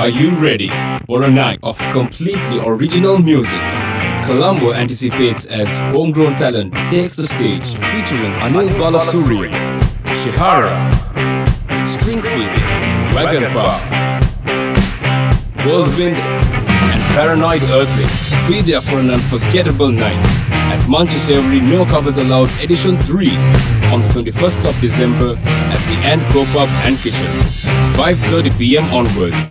Are you ready for a night of completely original music? Colombo anticipates as homegrown talent takes the stage, featuring Anil Balasuriya, Shihara, Stringfield, Wagon Park, Whirlwind and Paranoid Earthquake. Be there for an unforgettable night at Munchee Savoury No Covers Allowed Edition 3 on the 21st of December at the Ant Pub and Kitchen, 5:30 PM onwards.